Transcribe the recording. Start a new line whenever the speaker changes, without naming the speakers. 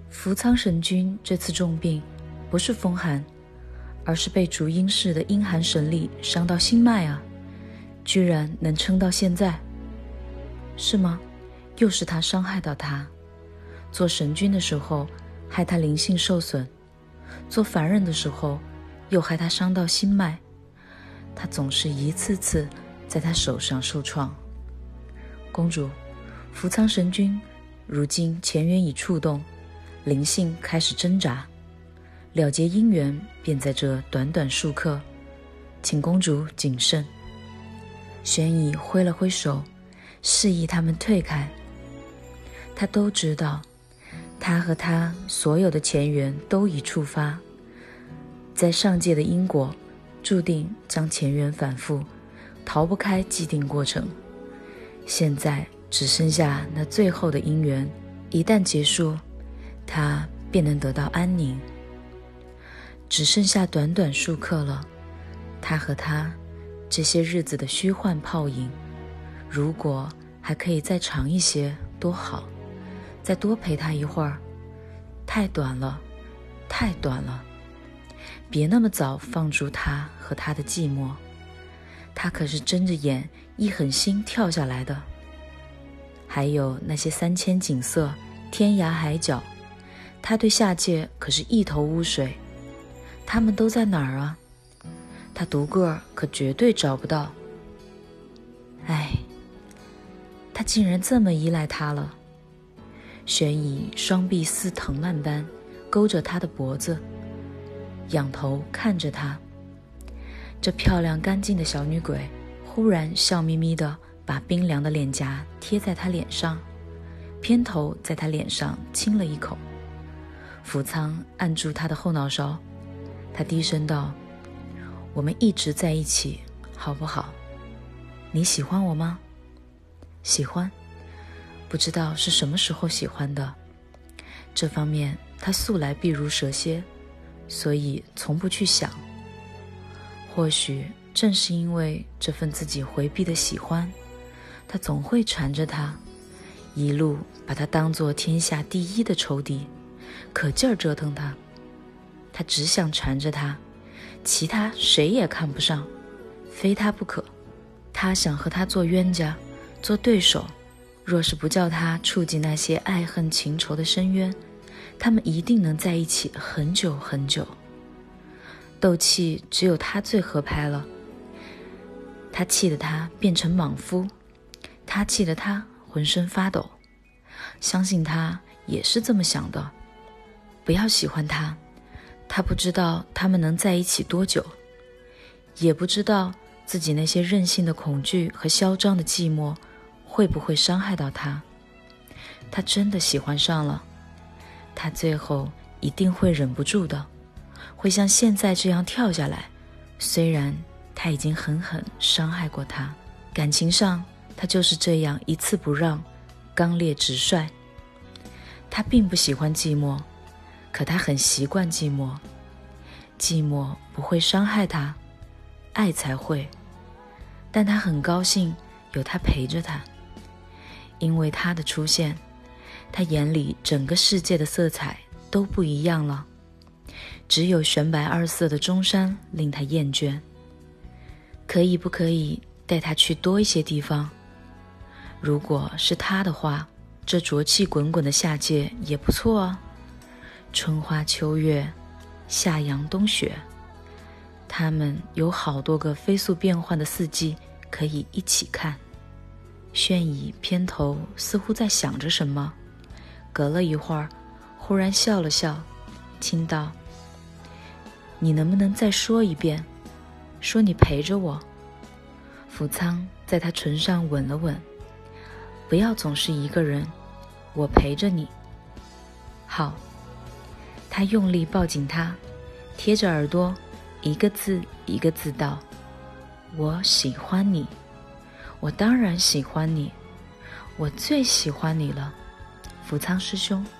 扶苍神君这次重病，不是风寒，而是被逐阴氏的阴寒神力伤到心脉啊，居然能撑到现在。是吗？又是他伤害到他。做神君的时候害他灵性受损，做凡人的时候又害他伤到心脉，他总是一次次在他手上受创。公主，扶苍神君如今前缘已触动，灵性开始挣扎，了结姻缘便在这短短数刻，请公主谨慎。玄乙挥了挥手，示意他们退开。他都知道，他和他所有的前缘都已触发，在上界的因果注定将前缘反复，逃不开既定过程。现在只剩下那最后的因缘，一旦结束，他便能得到安宁。只剩下短短数刻了，他和他这些日子的虚幻泡影，如果还可以再长一些多好，再多陪他一会儿。太短了，太短了，别那么早放逐他和他的寂寞，他可是睁着眼一狠心跳下来的。还有那些3000景色，天涯海角，他对下界可是一头雾水，他们都在哪儿啊？他独个儿可绝对找不到。唉，他竟然这么依赖他了。玄乙双臂似藤蔓般勾着他的脖子，仰头看着他。这漂亮干净的小女鬼忽然笑眯眯地把冰凉的脸颊贴在他脸上，偏头在他脸上亲了一口。扶苍按住他的后脑勺，他低声道：我们一直在一起好不好？你喜欢我吗？喜欢，不知道是什么时候喜欢的，这方面他素来避如蛇蝎，所以从不去想。或许正是因为这份自己回避的喜欢，他总会缠着他，一路把他当作天下第一的仇敌，可劲儿折腾他。他只想缠着他，其他谁也看不上，非他不可。他想和他做冤家，做对手，若是不叫他触及那些爱恨情仇的深渊，他们一定能在一起很久很久。斗气只有他最合拍了，他气得他变成莽夫，他气得他浑身发抖。相信他也是这么想的。不要喜欢他，他不知道他们能在一起多久，也不知道自己那些任性的恐惧和嚣张的寂寞会不会伤害到他。他真的喜欢上了，他最后一定会忍不住的，会像现在这样跳下来。虽然他已经狠狠伤害过他，感情上他就是这样一次不让，刚烈直率。他并不喜欢寂寞，可他很习惯寂寞。寂寞不会伤害他，爱才会。但他很高兴有他陪着他，因为他的出现，他眼里整个世界的色彩都不一样了。只有玄白二色的中山令他厌倦。可以不可以带他去多一些地方？如果是他的话，这浊气滚滚的夏界也不错啊。春花秋月，夏阳冬雪，他们有好多个飞速变换的四季可以一起看。轩乙偏头似乎在想着什么，隔了一会儿忽然笑了笑，轻道：你能不能再说一遍，说你陪着我？扶苍在他唇上吻了吻：不要总是一个人，我陪着你。好。他用力抱紧他，贴着耳朵一个字一个字道：我喜欢你，我当然喜欢你，我最喜欢你了，扶苍师兄。